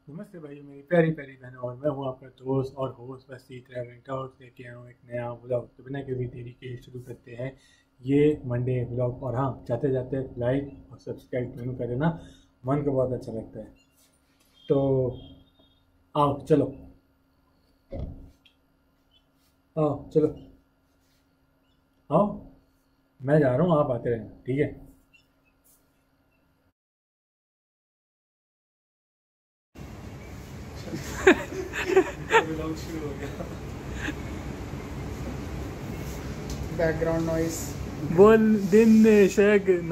नमस्ते भाई, मेरी प्यारी प्यारी बहनों, और मैं हूँ आपका दोस्त और होस्ट वसी ट्रैवलिंग टॉक्स लेके आया हूँ एक नया व्लॉग। तो बिना किसी देरी के शुरू करते हैं ये मंडे व्लॉग। और हाँ, जाते जाते लाइक और सब्सक्राइब जरूर कर देना, मन को बहुत अच्छा लगता है। तो आओ चलो, आओ चलो, आओ। मैं जा रहा हूँ, आप आते रहना, ठीक है। व्लॉग शुरू हो गया। Background noise. बोल दिन शगना।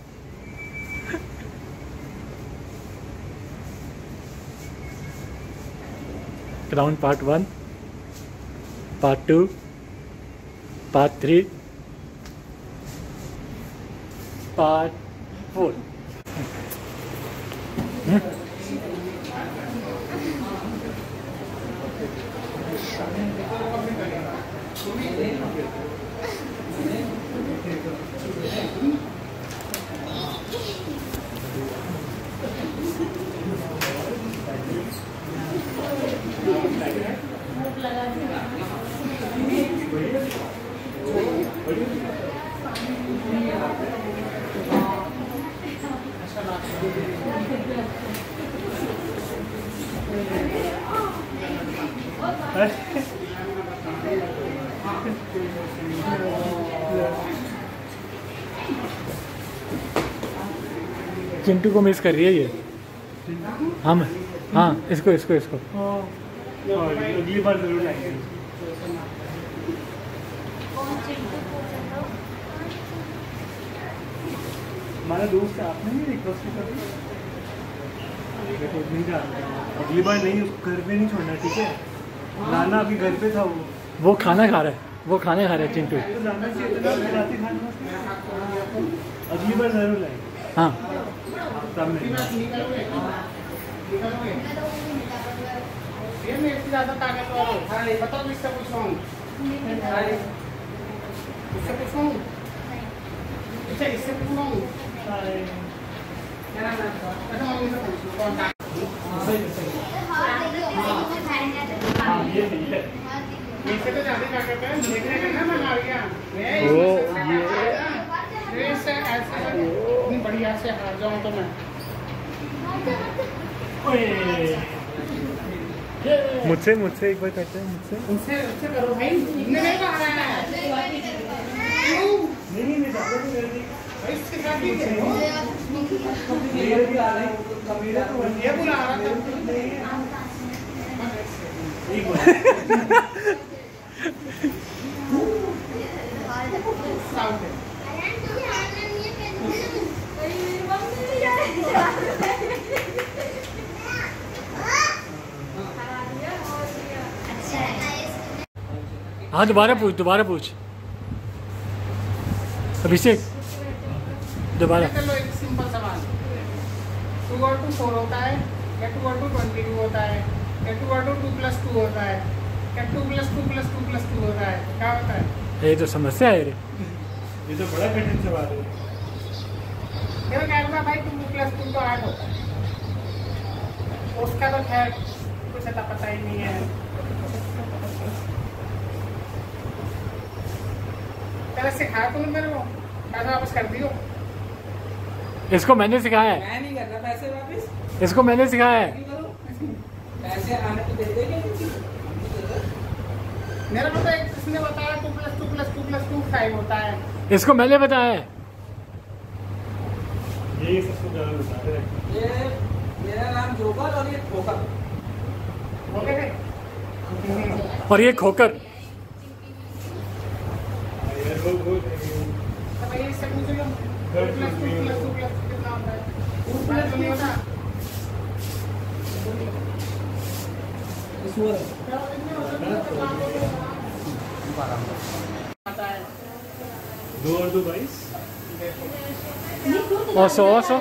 Crown part 1, part 2, part 3, part 4। Chintu को मिस कर रही है ये। हम हाँ, इसको इसको इसको अगली बार जरूर आएंगे। हमारा दोस्त है, आपने नहीं रिक्वेस्ट करी? नहीं जा अगली बार नहीं, घर पे नहीं छोड़ना, ठीक है? लाना अभी घर पे था वो खाना खा रहा है, वो खाना खा रहा है चिंटू। तो लाना चाहिए था, अगली बार जरूर लाएंगे। हाँ ज़्यादा ताकतवर हो, बताओ किससे पूछूं? इससे पूछूं? अच्छा, इससे पूछूं? इससे तो ज़्यादा ताकत है, देखने का ना बना गया। ऐसे इतनी बढ़िया से हार जाऊं तो मैं। मुझसे मुझसे एक बार करते हैं, मुझसे उनसे उससे करो भाई, इतने नहीं कहा है। क्यों? नहीं ज़्यादा तो कर दी भाई, इसके साथ ही है। ये भी आ रहा है, कबीरा तो ये बुला रहा था। एक बार साउंड है। हाँ, दोबारा पूछ अभिषेक, दोबारा। चलो एक सिंपल सवाल, 2 और 2 4 होता है या 2 और 2 22 होता है या 2 और 2 2 + 2 होता है या 2 + 2 + 2 + 2 होता है? क्या होता है? ये तो समस्या है रे। ये तो बड़ा कठिन सवाल है। क्या कहूँगा भाई, 2 + 2 तो 8 होता है। उसका तो खैर कुछ ऐसा पता ही नहीं है। पहले सिखाया तुमने मेरे को, पैसा वापस कर दियो। इसको मैंने सिखाया है। मैं नहीं कर रहा पैसे वापस, इसको मैंने सिखाया है। पैसे आने तो दे देंगे। मेरे को तो एक किसने बताया 2 + 2 + 2 + 2 5 होता है। इसको मैंने बताया है। यही सबको ज़्यादा बताते हैं। ये मेरा नाम जोकर और ये ठोकर। ओके है? और ये खोकर। तो भाई इससे पूछ लो, 2 + 2 + 2 + 2 कितना होता है? 2 + 2 नहीं होता। इसमें आता है 2 और 2 22 और 100 100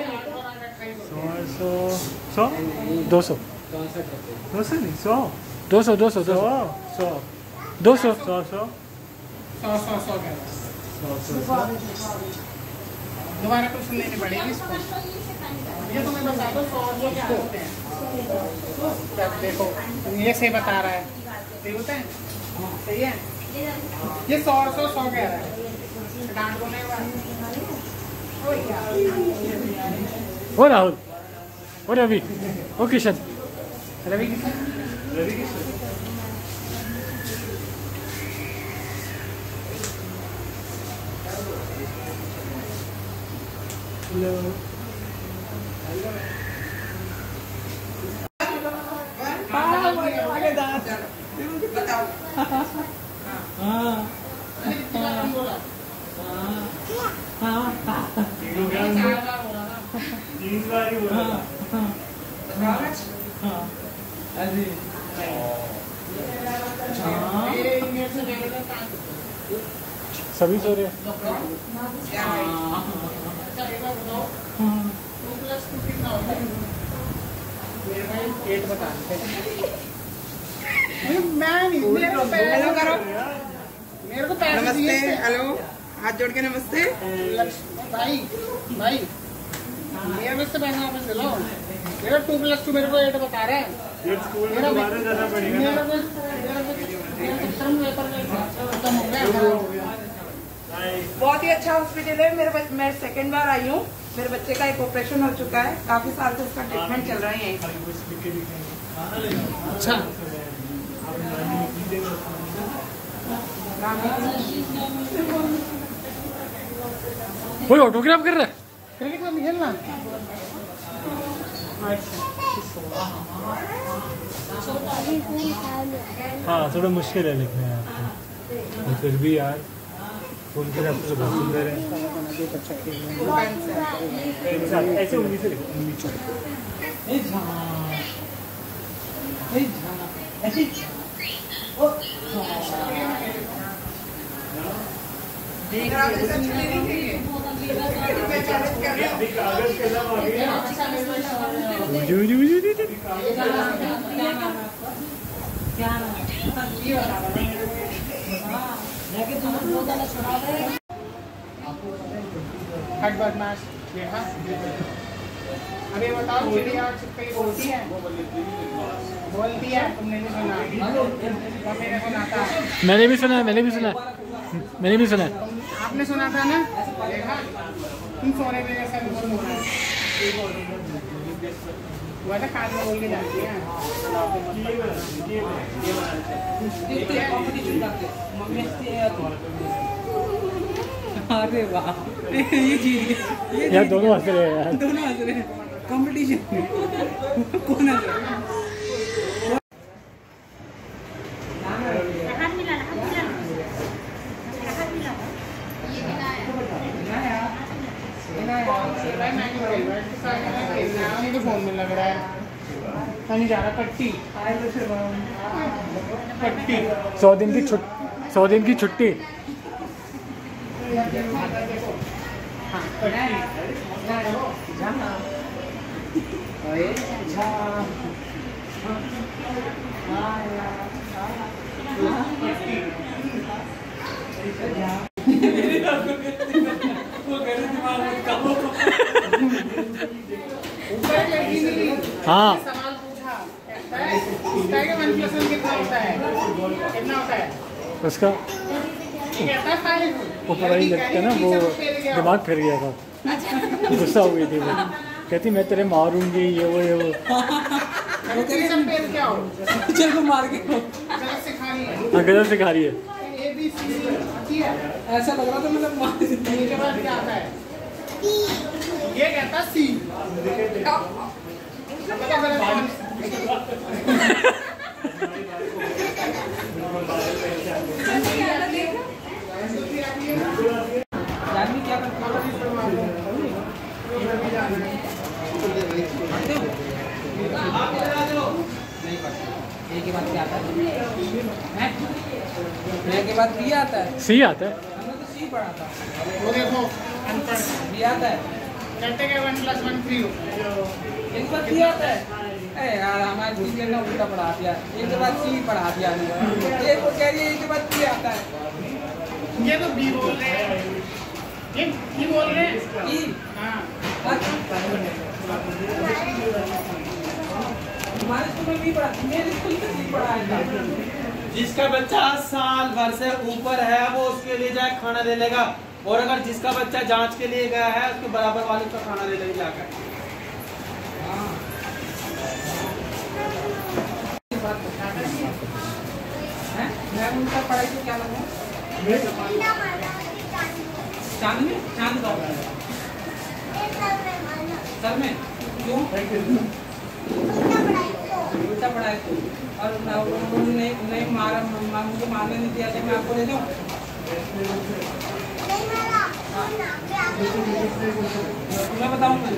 200 200 नहीं 100 200 200 100 200 100 दोबारा कुछ सुननी नहीं पड़ेगी इसको। ये तुम्हें बता दो 100 क्या होते हैं। देखो ये से बता रहा है, सही होता है, सही है। ये 100 कह रहा है, डांट बोलने के बाद। ओ राहुल, ओ रवि, ओ किशन, रवि किशन, सभी सो रहे हैं। हेलो करो, मेरे को नमस्ते, हेलो, हाथ जोड़ के नमस्ते भाई भाई, मेरे में से पैसा वापस दिलाओ। मेरा 2+2 मेरे को 8 बता रहा है। मेरा बहुत ही अच्छा हॉस्पिटल है। मैं सेकंड बार आई हूँ। मेरे बच्चे का एक ऑपरेशन हो चुका है, काफी साल से उसका ट्रीटमेंट चल रहा है। अच्छा, कोई ऑटोग्राफ कर रहा है? क्रिकेट में खेलना। हाँ, थोड़ा मुश्किल है लिखना है आपको, और फिर भी यार उनके रास्ते तो बहुत सुंदर है। ऐसे उंगली से लिखो, उंगली से। हट बदमाश देखा। अभी बताओ, चिड़िया छिपकली बोलती है? बोलती है, तुमने नहीं सुना? मैंने सुना था। मैंने भी सुना, मैंने भी सुना, मैंने भी सुना। आपने सुना था ना? देखा, तुम सोने के जैसा नहीं सुना है। वो तो कान में बोल के जाती है। अरे वाह, ये चीज यार दोनों हंस रहे हैं यार, दोनों हंस रहे हैं। कंपटीशन कौन हंस रहा है? फोन में लग रहा है, नहीं जा रहा। पट्टी 100 दिन की छुट्टी, 100 दिन की छुट्टी। हाँ, सवाल पूछा, OnePlus कितना होता है? कितना होता है उसका ऊपर ही लगता है ना, वो दिमाग फिर गया था, गुस्सा हो गई थी वो, कहती मैं तेरे मारूंगी, ये वो ये वो। क्या हो? चल को मार के गलत सिखा रही है। हाँ, गलत सिखा रही है। ABC ऐसा लग रहा था मतलब मार के बाद क्या आता है? ये कहता C। जानवी क्या करती ए के बाद क्या आता है? ए के बाद बी आता है। सी आता है। हमने तो सी पढ़ा था। वो देखो, अनपढ़ बी आता है। कहते हैं 1+1 3 हो। एक बार सी आता है। अरे यार, हमारे टीचर ने उल्टा पढ़ा दिया। एक के बाद सी पढ़ा दिया। ये को कह रही है एक के बाद बी आता है। ये तो बी बोल रहे हैं, ये बी बोल रहे हैं। ई हाँ, हमारे स्कूल में नहीं पढ़ा, मेरे स्कूल में नहीं पढ़ाएगा। जिसका बच्चा साल भर से ऊपर है वो उसके लिए जाए खाना ले लेगा, और अगर जिसका बच्चा जांच के लिए गया है उसके बराबर वाले का खाना ले लेके जाकर। मैं उनका पढ़ाई को क्या लगूँ? चांद में, चांद का सर में क्यों? उल्टा पढ़ाई तो, और उन्होंने नहीं मारा, मुझे मारने नहीं दिया तो मैं आपको ले जाऊँ? मैं बताऊँगा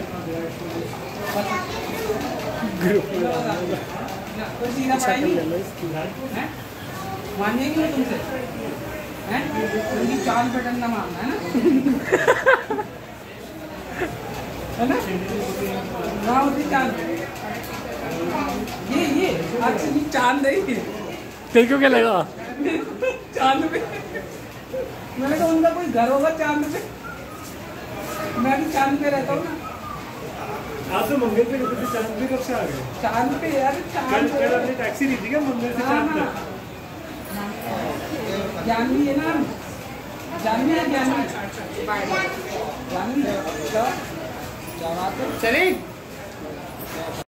कोई सीधा पढ़ाई नहीं मान जाएंगे तुमसे हैं? उनकी चांद पे डंडा मारना है ना रावती चांद ये एक्चुअली चांद नहीं है। तेरे को क्या लगा? चांद पे मैंने कहा उनका कोई घर होगा चांद पे, मैं भी चांद पे रहता हूँ ना। आप तो मंगल पे रुके थे, चांद पे कब से आ गए? चांद पे यार, चांद कल आपने टैक्सी ली थी क्या मंगल से चांद पे? जानवी है ना, जानवी है, जानवी जानवी क्या बात है? चले